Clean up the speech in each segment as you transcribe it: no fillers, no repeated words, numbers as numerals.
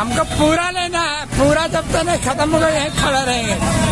हमको पूरा लेना है, पूरा जब तक नहीं खत्म होगा यहीं खड़े रहेंगे।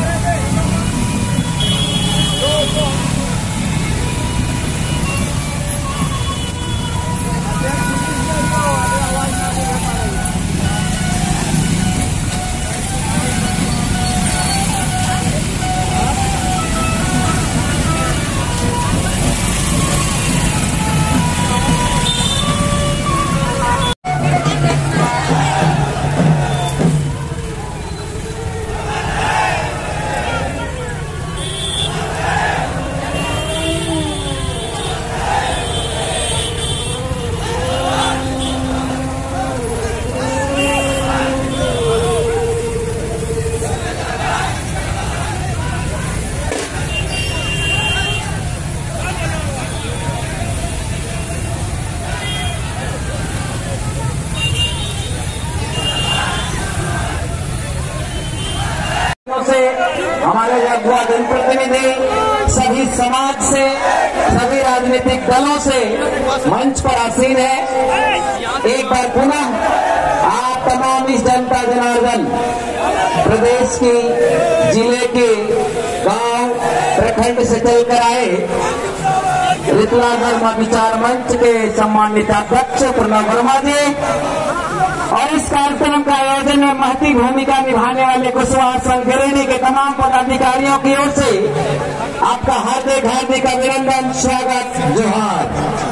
से हमारे अगुआ जनप्रतिनिधि सभी समाज से सभी राजनीतिक दलों से मंच पर आसीन है। एक बार पुनः आप तमाम इस जनता जनार्दन प्रदेश की जिले के गांव प्रखंड से चलकर आए ऋतुराज वर्मा विचार मंच के सम्मानित अध्यक्ष प्रणव वर्मा जी और इस कार्यक्रम का आयोजन में महती भूमिका निभाने वाले कुशवाहा संघ गिरिनी के तमाम पदाधिकारियों की ओर से आपका हार्दिक हार्दिक अभिनंदन, स्वागत, जोहार।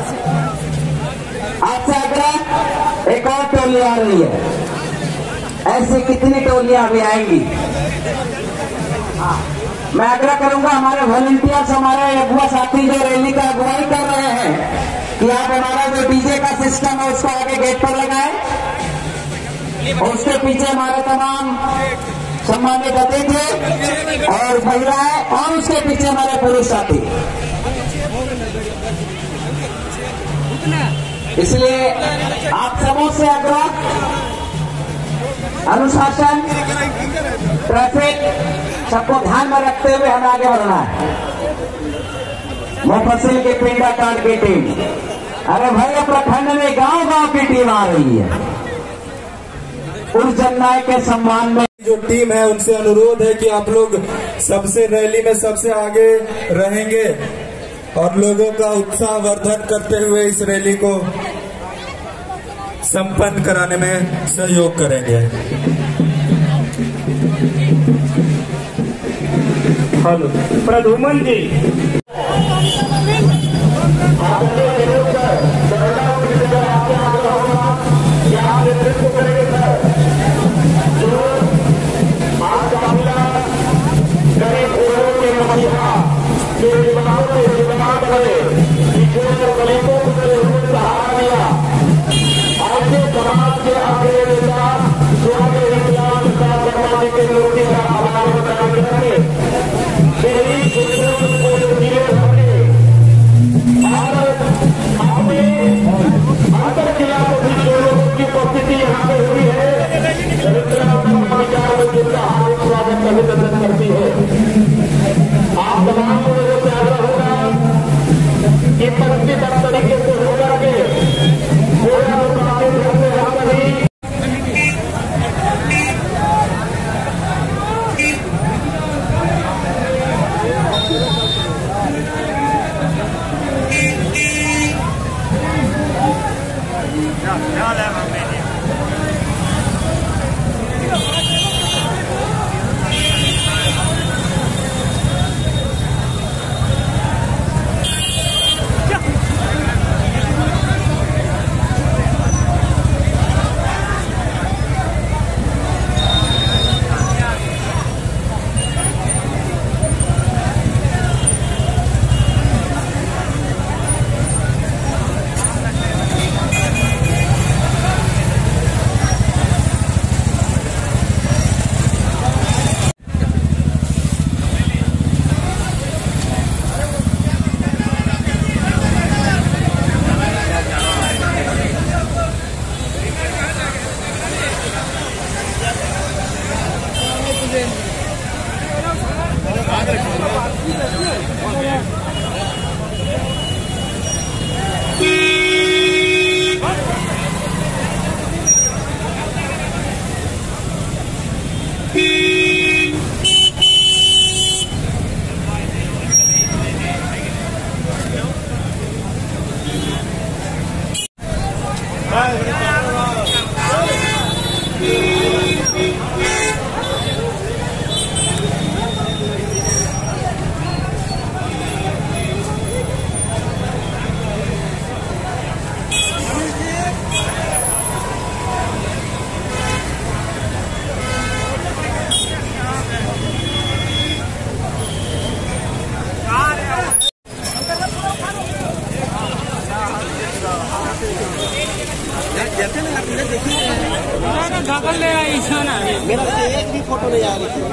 आपसे आग्रह, एक और टोली आ रही है, ऐसी कितनी टोलियां अभी आएंगी। मैं आग्रह करूंगा हमारे वॉलंटियर्स, हमारे अगुआ साथी जो रैली का अगुवाई कर रहे हैं कि आप हमारा जो डीजे का सिस्टम है उसको आगे गेट पर लगाएं और उसके पीछे हमारे तमाम सम्मानित अतिथि और महिलाएं और उसके पीछे हमारे पुरुष साथी। इसलिए आप सबों से आग्रह, अनुशासन, ट्रैफिक सबको ध्यान में रखते हुए हमें आगे बढ़ना है। मुफस्सिल की पिंडा कांड की टीम, अरे भाई प्रखंड में गांव गांव की टीम आ रही है। उस जननायक के सम्मान में जो टीम है उनसे अनुरोध है कि आप लोग सबसे रैली में सबसे आगे रहेंगे और लोगों का उत्साह वर्धन करते हुए इस रैली को संपन्न कराने में सहयोग करेंगे। हेलो प्रधुमन जी, करती है। आप तमाम लोगों से आग्रह होगा कि पंक्तिबद्ध तरीके से होकर के पूरा मेरा एक भी फोटो नहीं आ रही थी।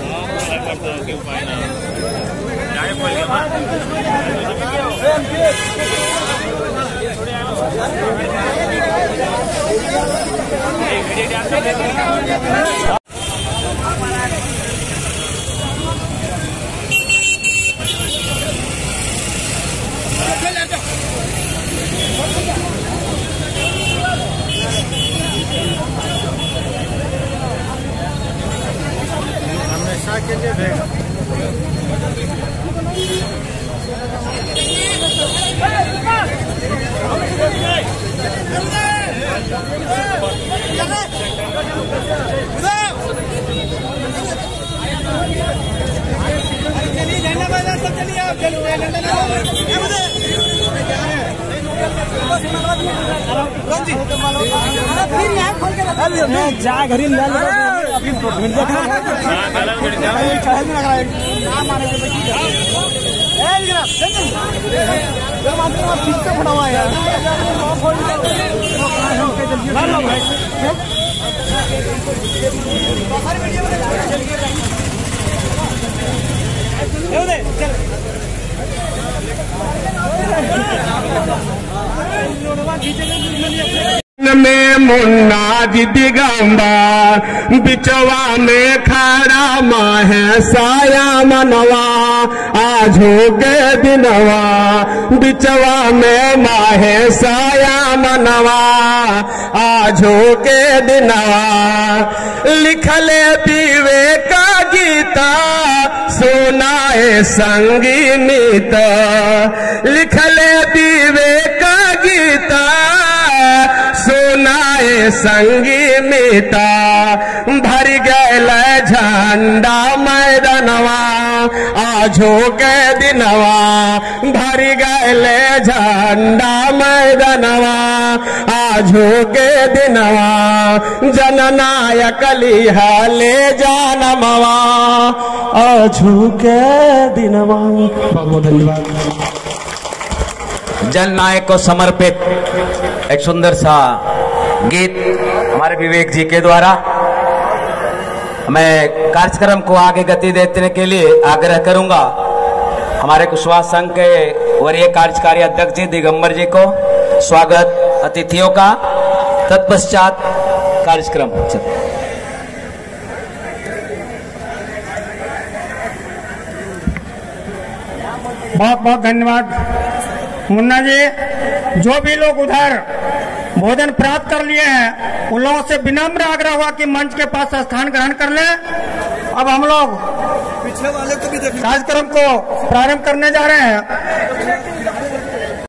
हमेशा के लिए जा घरी खड़ा हुआ है में मुन्ना जी दिगंबर बिचवा में खड़ा माहे साया मनवा आजो के दिनवा बिचवा में माहे साया मनवा आजो के दिनवा लिखले विवेक गीता सुनाए संगीत लिखले विवेक गीता सुनाए संगीता भर गैल झंडा मैदानवा आजो के दिनवा भर गैल झंडा मैदानवा आजो के दिनवा जननायक लिहले जानमवा आजो के दिनवा। बहुत बहुत धन्यवाद। जननायक को समर्पित एक सुंदर सा गीत हमारे विवेक जी के द्वारा। मैं कार्यक्रम को आगे गति देने के लिए आग्रह करूंगा हमारे कुशवाहा संघ के वरीय कार्यकारी अध्यक्ष जी दिगंबर जी को स्वागत अतिथियों का। तत्पश्चात कार्यक्रम बहुत बहुत धन्यवाद मुन्ना जी। जो भी लोग उधर भोजन प्राप्त कर लिए हैं उन लोगों से विनम्र आग्रह हुआ कि मंच के पास स्थान ग्रहण कर लें। अब हम लोग पिछले वाले को भी कार्यक्रम को प्रारंभ करने जा रहे हैं।